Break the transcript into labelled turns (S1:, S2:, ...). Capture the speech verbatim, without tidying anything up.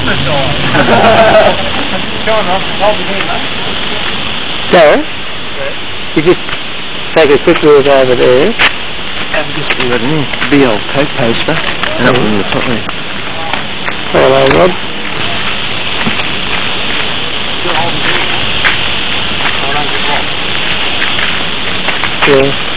S1: Sean, I'll be here, mate.
S2: Darren? You just take a quick look over there.
S3: Have just got a new big old coke poster and up in the top there.
S2: Hello, Rob. Yeah.